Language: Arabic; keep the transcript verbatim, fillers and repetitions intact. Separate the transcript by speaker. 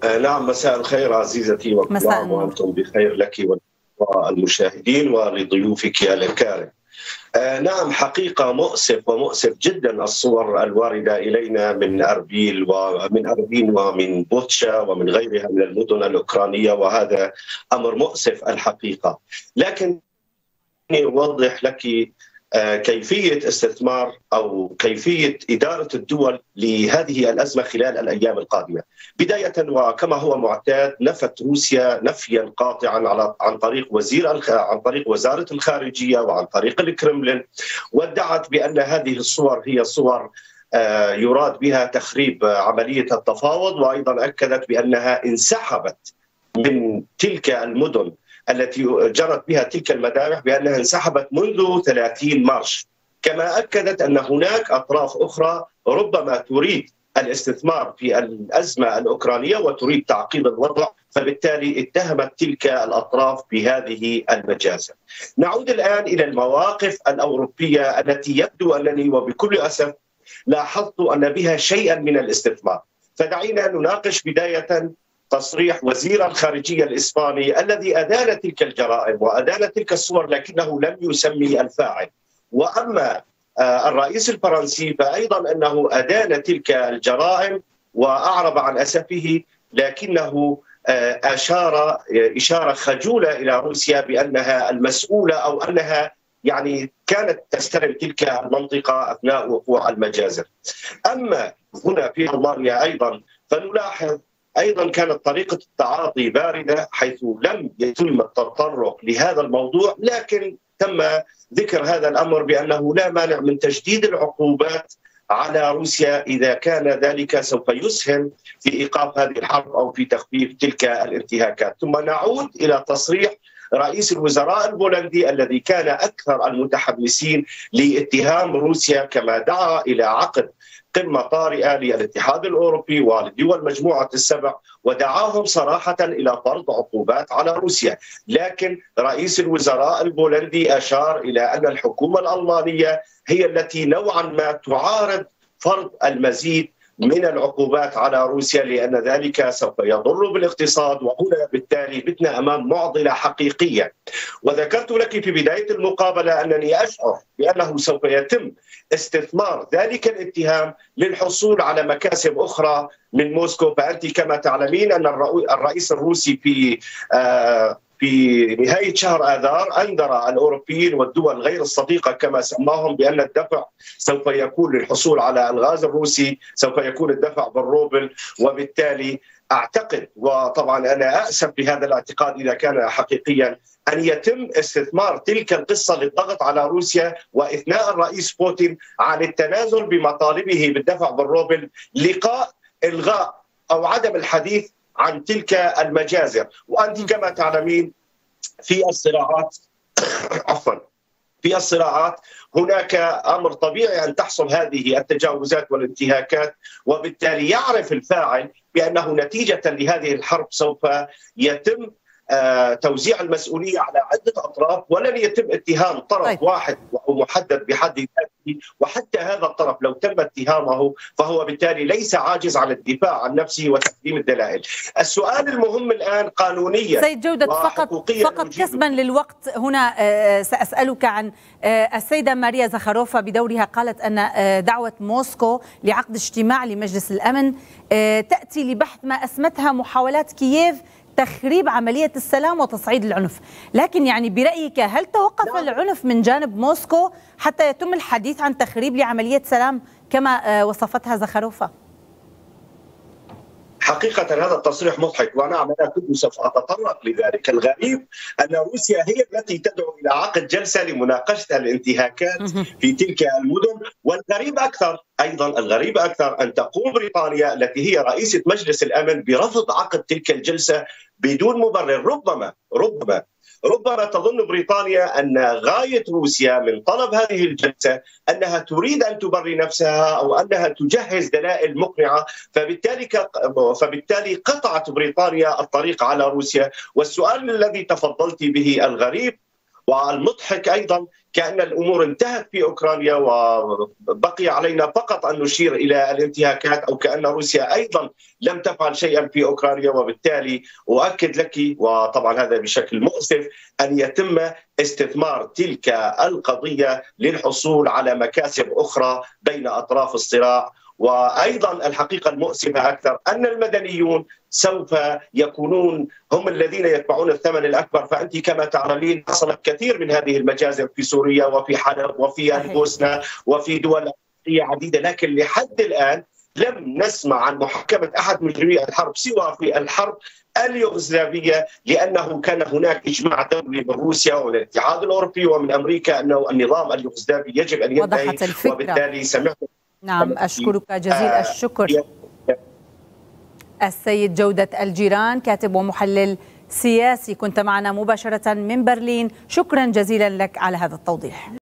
Speaker 1: آه نعم، مساء الخير عزيزتي،
Speaker 2: مساء
Speaker 1: وأنتم بخير لك والمشاهدين ولضيوفك الكرام. آه نعم، حقيقة مؤسف ومؤسف جدا الصور الواردة إلينا من أربيل ومن أربين ومن بوتشا ومن غيرها من المدن الأوكرانية، وهذا أمر مؤسف الحقيقة. لكن أوضح لك كيفية استثمار أو كيفية إدارة الدول لهذه الأزمة خلال الأيام القادمة. بداية وكما هو معتاد، نفت روسيا نفيا قاطعا على عن طريق وزير الخ... عن طريق وزارة الخارجية وعن طريق الكرملين، وادعت بأن هذه الصور هي صور يراد بها تخريب عملية التفاوض، وأيضا أكدت بأنها انسحبت من تلك المدن التي جرت بها تلك المذابح، بأنها انسحبت منذ ثلاثين مارس. كما أكدت أن هناك أطراف أخرى ربما تريد الاستثمار في الأزمة الأوكرانية وتريد تعقيد الوضع، فبالتالي اتهمت تلك الأطراف بهذه المجازر. نعود الآن إلى المواقف الأوروبية التي يبدو أنني وبكل أسف لاحظت أن بها شيئا من الاستثمار. فدعينا نناقش بداية تصريح وزير الخارجية الإسباني الذي أدان تلك الجرائم وأدان تلك الصور، لكنه لم يسمي الفاعل. وأما الرئيس الفرنسي فأيضا أنه أدان تلك الجرائم وأعرب عن أسفه، لكنه أشار إشارة خجولة إلى روسيا بأنها المسؤولة أو أنها يعني كانت تستلم تلك المنطقة أثناء وقوع المجازر. أما هنا في ألمانيا أيضا فنلاحظ أيضا كانت طريقة التعاطي باردة، حيث لم يتم التطرق لهذا الموضوع، لكن تم ذكر هذا الأمر بأنه لا مانع من تشديد العقوبات على روسيا إذا كان ذلك سوف يسهم في إيقاف هذه الحرب أو في تخفيف تلك الانتهاكات. ثم نعود إلى تصريح رئيس الوزراء البولندي الذي كان أكثر المتحمسين لاتهام روسيا، كما دعا إلى عقد قمة طارئة للاتحاد الأوروبي ولدول مجموعة السبع، ودعاهم صراحة إلى فرض عقوبات على روسيا. لكن رئيس الوزراء البولندي أشار إلى أن الحكومة الألمانية هي التي نوعا ما تعارض فرض المزيد من العقوبات على روسيا، لأن ذلك سوف يضر بالاقتصاد، وهنا بالتالي بتنا أمام معضلة حقيقية. وذكرت لك في بداية المقابلة أنني أشعر بأنه سوف يتم استثمار ذلك الاتهام للحصول على مكاسب أخرى من موسكو. فأنت كما تعلمين أن الرئيس الروسي في آه في نهاية شهر آذار أنذر الأوروبيين والدول غير الصديقة كما سماهم بأن الدفع سوف يكون للحصول على الغاز الروسي، سوف يكون الدفع بالروبل. وبالتالي أعتقد، وطبعا أنا أأسف بهذا الاعتقاد إذا كان حقيقيا، أن يتم استثمار تلك القصة للضغط على روسيا وإثناء الرئيس بوتين عن التنازل بمطالبه بالدفع بالروبل، لقاء إلغاء أو عدم الحديث عن تلك المجازر. وأنت كما تعلمين في الصراعات عفوا في الصراعات هناك أمر طبيعي أن تحصل هذه التجاوزات والانتهاكات، وبالتالي يعرف الفاعل بأنه نتيجة لهذه الحرب سوف يتم آه توزيع المسؤولية على عدة أطراف، ولن يتم اتهام طرف طيب. واحد أو محدد بحد ذاته. وحتى هذا الطرف لو تم اتهامه فهو بالتالي ليس عاجز عن الدفاع عن نفسه وتقديم الدلائل. السؤال المهم الآن قانونيا
Speaker 2: سيد جودة، فقط فقط كسبا للوقت هنا سأسألك عن السيدة ماريا زخاروفا. بدورها قالت أن دعوة موسكو لعقد اجتماع لمجلس الأمن تأتي لبحث ما أسمتها محاولات كييف تخريب عملية السلام وتصعيد العنف. لكن يعني برأيك هل توقف العنف من جانب موسكو حتى يتم الحديث عن تخريب لعملية سلام كما وصفتها زخاروفا؟
Speaker 1: حقيقة هذا التصريح مضحك، ونعم أنا كنت سوف أتطرق لذلك. الغريب أن روسيا هي التي تدعو إلى عقد جلسة لمناقشة الانتهاكات في تلك المدن. والغريب أكثر أيضا الغريب أكثر أن تقوم بريطانيا التي هي رئيسة مجلس الأمن برفض عقد تلك الجلسة بدون مبرر. ربما ربما ربما تظن بريطانيا أن غاية روسيا من طلب هذه الجلسة أنها تريد أن تبري نفسها أو أنها تجهز دلائل مقنعة، فبالتالي فبالتالي قطعت بريطانيا الطريق على روسيا. والسؤال الذي تفضلت به الغريب والمضحك أيضا كأن الأمور انتهت في أوكرانيا وبقي علينا فقط أن نشير إلى الانتهاكات، أو كأن روسيا أيضا لم تفعل شيئا في أوكرانيا. وبالتالي أؤكد لك، وطبعا هذا بشكل مؤسف، أن يتم استثمار تلك القضية للحصول على مكاسب أخرى بين أطراف الصراع. وأيضا الحقيقة المؤسفة أكثر أن المدنيون سوف يكونون هم الذين يدفعون الثمن الأكبر. فأنت كما تعلمين حصلت كثير من هذه المجازر في سوريا وفي حلب وفي البوسنة وفي دول أفريقية عديدة، لكن لحد الآن لم نسمع عن محاكمة أحد مجرمي الحرب سوى في الحرب اليوغوسلافية، لأنه كان هناك إجماع دولي من روسيا ومن الاتحاد الأوروبي ومن أمريكا أنه النظام اليوغوسلافي يجب أن ينتهي. وبالتالي سمعت.
Speaker 2: نعم، أشكرك جزيل الشكر. السيد جودة الجيران، كاتب ومحلل سياسي، كنت معنا مباشرة من برلين. شكرا جزيلا لك على هذا التوضيح.